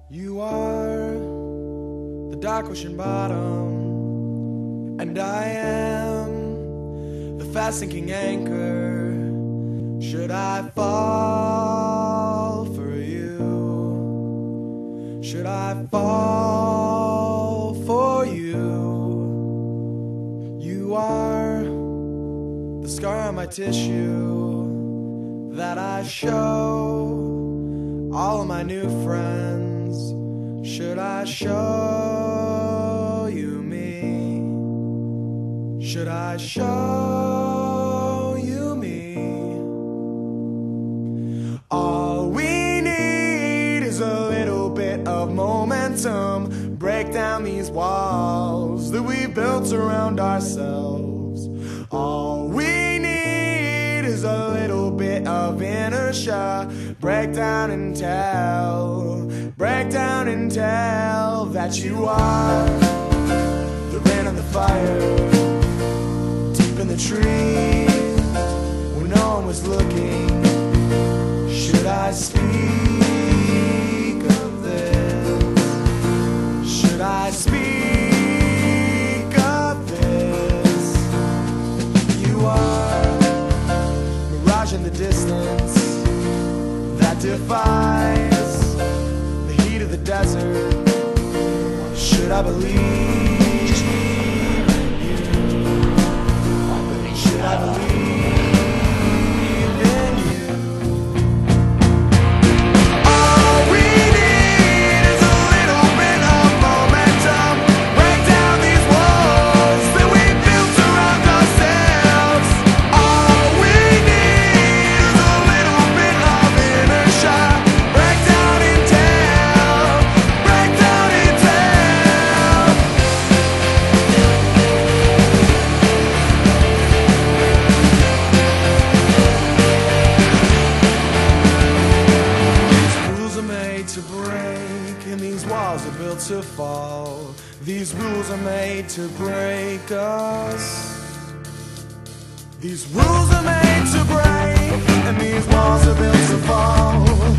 You are the dark ocean bottom, and I am the fast sinking anchor. Should I fall for you? Should I fall for you? You are the scar on my tissue that I show all of my new friends. Should I show you me? Should I show you me? All we need is a little bit of momentum. Break down these walls that we built around ourselves. All we need is a little bit of inertia. Break down and tell that you are the rain and the fire, deep in the trees when no one was looking. Should I speak of this? Should I speak of this? You are mirage in the distance that defies the heat of the desert. Should I believe in you? Should I believe in you? All we need is a little bit of momentum. Break down these walls that we built around ourselves. All we need is a little bit of inertia. Break down and tell. Break down and tell. To break, and these walls are built to fall. These rules are made to break us. These rules are made to break, and these walls are built to fall.